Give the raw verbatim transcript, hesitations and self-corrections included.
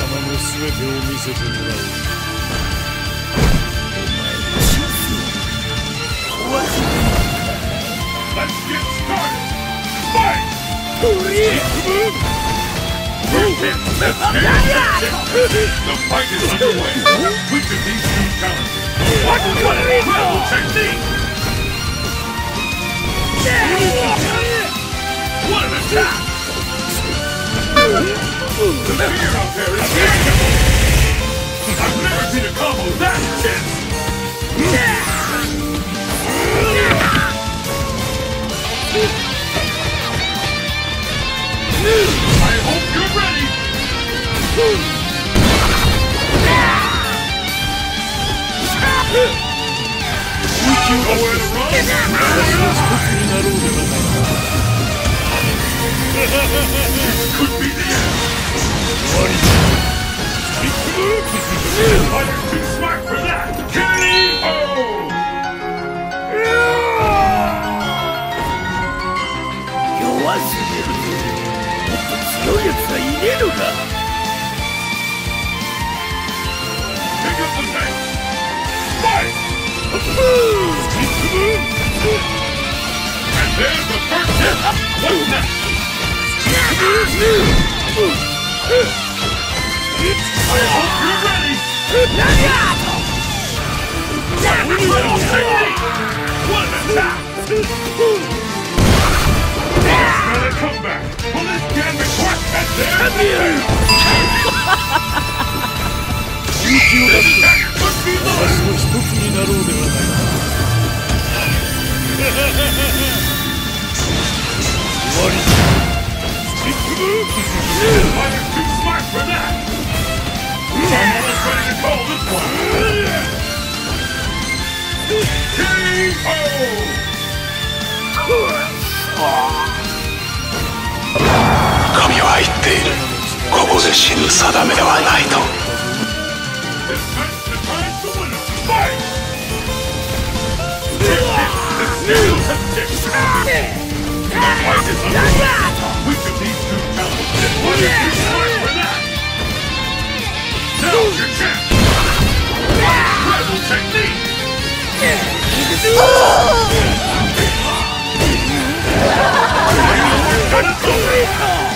のすべてを見せてもらおう。 Let's get started! Fight! Let's get The fight is underway! Which of these two challenges? What incredible technique! What an attack! The fear out there is tangible! I've never seen a combo that intense! I hope you're ready! Nowhere to run! This could be the end! Fighter's too smart for that! K O! 弱すぎる。もっと強いやつはいねえのか。 Pick up the pace! Fight! And there's the first hit! What's next? I hope you're ready! Incredible technique! What an attack! Not a comeback! Will this can request and there's the fail! This attack could be the last! 一つになろうではないか。終わりだ。 Fighter's too smart for that! I'm almost ready to call this one! K O! 神は言っている。ここで死ぬ定めではないと。 This night's the time to win it! Fight! Still hesitate! The fight is underway! Which of these two challenges? What is too smart for that? Now's your chance! Incredible technique! It's over!